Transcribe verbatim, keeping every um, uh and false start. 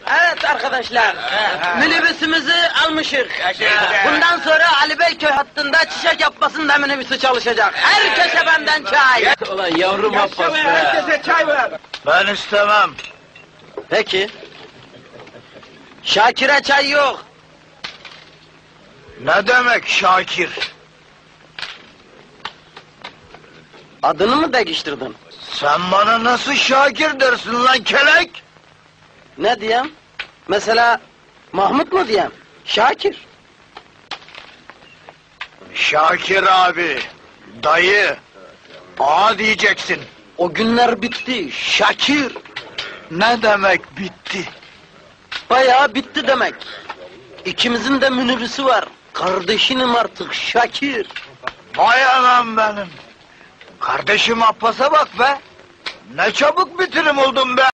Evet arkadaşlar, minibüsümüzü almışık. Bundan sonra Ali Beyköy hattında çiçek yapmasında minibüsü çalışacak. Herkese benden çay. Ulan yavrum Abbas be. Herkese çay ver. Ben istemem. Peki. Şakir'e çay yok. Ne demek Şakir? Adını mı değiştirdin? Sen bana nasıl Şakir dersin lan kelek? Ne diyeyim? Mesela Mahmut mu diyeyim? Şakir. Şakir abi, dayı, ağa diyeceksin. O günler bitti. Şakir. Ne demek bitti? Bayağı bitti demek. İkimizin de minibüsü var. Kardeşinim artık Şakir. Vay anam benim. Kardeşim Abbas'a bak be. Ne çabuk bitirim oldum be.